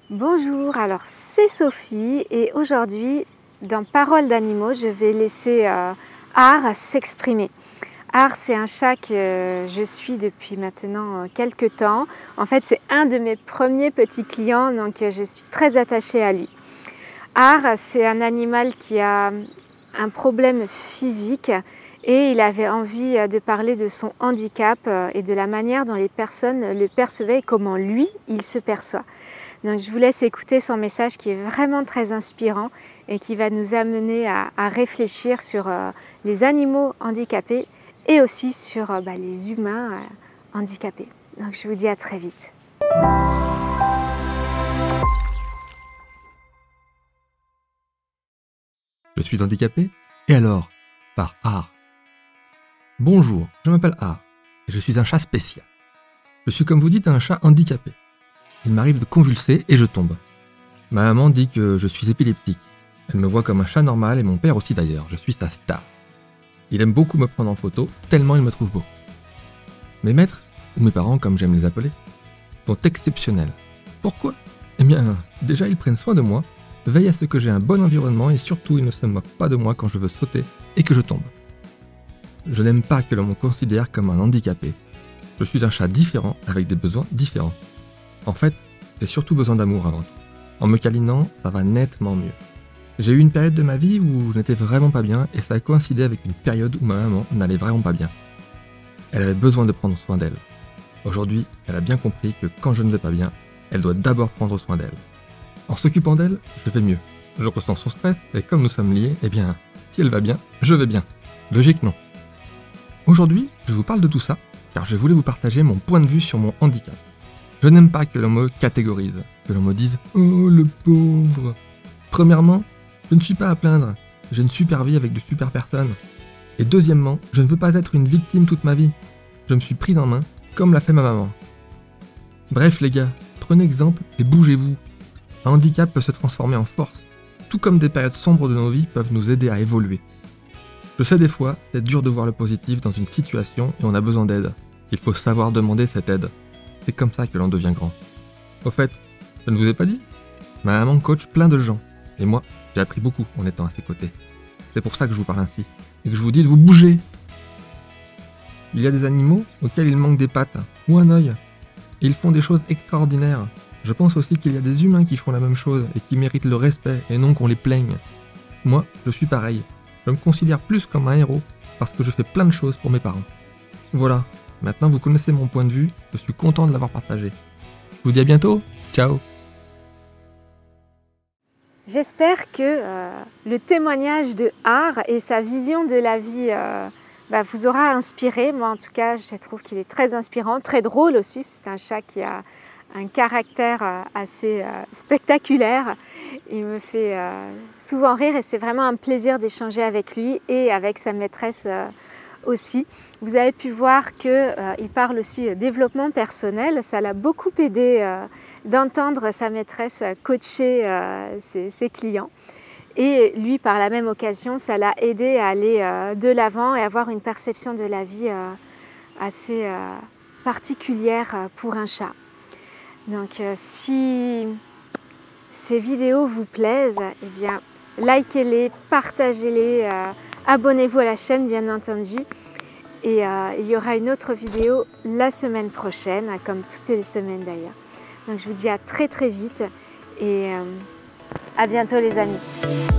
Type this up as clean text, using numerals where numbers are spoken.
Bonjour, alors c'est Sophie et aujourd'hui dans Paroles d'animaux je vais laisser Art s'exprimer. Art, c'est un chat que je suis depuis maintenant quelques temps. En fait c'est un de mes premiers petits clients, donc je suis très attachée à lui. Art, c'est un animal qui a un problème physique et il avait envie de parler de son handicap et de la manière dont les personnes le percevaient et comment lui, il se perçoit. Donc je vous laisse écouter son message qui est vraiment très inspirant et qui va nous amener à réfléchir sur les animaux handicapés et aussi sur les humains handicapés. Donc je vous dis à très vite. Je suis handicapé? Et alors? Par Art. Bonjour, je m'appelle Art et je suis un chat spécial. Je suis comme vous dites un chat handicapé. Il m'arrive de convulser et je tombe. Ma maman dit que je suis épileptique. Elle me voit comme un chat normal et mon père aussi d'ailleurs, je suis sa star. Il aime beaucoup me prendre en photo, tellement il me trouve beau. Mes maîtres, ou mes parents comme j'aime les appeler, sont exceptionnels. Pourquoi? Eh bien, déjà ils prennent soin de moi, veillent à ce que j'ai un bon environnement et surtout ils ne se moquent pas de moi quand je veux sauter et que je tombe. Je n'aime pas que l'on me considère comme un handicapé. Je suis un chat différent avec des besoins différents. En fait, j'ai surtout besoin d'amour avant tout. En me câlinant, ça va nettement mieux. J'ai eu une période de ma vie où je n'étais vraiment pas bien et ça a coïncidé avec une période où ma maman n'allait vraiment pas bien. Elle avait besoin de prendre soin d'elle. Aujourd'hui, elle a bien compris que quand je ne vais pas bien, elle doit d'abord prendre soin d'elle. En s'occupant d'elle, je vais mieux. Je ressens son stress et comme nous sommes liés, eh bien, si elle va bien, je vais bien. Logique, non? Aujourd'hui, je vous parle de tout ça car je voulais vous partager mon point de vue sur mon handicap. Je n'aime pas que l'on me catégorise, que l'on me dise « Oh, le pauvre !» Premièrement, je ne suis pas à plaindre, j'ai une super vie avec de super personnes. Et deuxièmement, je ne veux pas être une victime toute ma vie. Je me suis prise en main, comme l'a fait ma maman. Bref les gars, prenez exemple et bougez-vous. Un handicap peut se transformer en force, tout comme des périodes sombres de nos vies peuvent nous aider à évoluer. Je sais des fois, c'est dur de voir le positif dans une situation et on a besoin d'aide. Il faut savoir demander cette aide. C'est comme ça que l'on devient grand. Au fait, je ne vous ai pas dit, ma maman coach plein de gens. Et moi, j'ai appris beaucoup en étant à ses côtés. C'est pour ça que je vous parle ainsi. Et que je vous dis de vous bouger. Il y a des animaux auxquels il manque des pattes ou un œil. Et ils font des choses extraordinaires. Je pense aussi qu'il y a des humains qui font la même chose et qui méritent le respect et non qu'on les plaigne. Moi, je suis pareil. Je me considère plus comme un héros parce que je fais plein de choses pour mes parents. Voilà. Maintenant, vous connaissez mon point de vue, je suis content de l'avoir partagé. Je vous dis à bientôt, ciao! J'espère que le témoignage de Art et sa vision de la vie vous aura inspiré. Moi en tout cas, je trouve qu'il est très inspirant, très drôle aussi. C'est un chat qui a un caractère assez spectaculaire. Il me fait souvent rire et c'est vraiment un plaisir d'échanger avec lui et avec sa maîtresse aussi. Vous avez pu voir qu'il parle aussi développement personnel. Ça l'a beaucoup aidé d'entendre sa maîtresse coacher ses clients. Et lui, par la même occasion, ça l'a aidé à aller de l'avant et avoir une perception de la vie assez particulière pour un chat. Donc si ces vidéos vous plaisent, eh bien likez-les, partagez-les, abonnez-vous à la chaîne bien entendu. Et il y aura une autre vidéo la semaine prochaine, comme toutes les semaines d'ailleurs. Donc je vous dis à très vite et à bientôt les amis.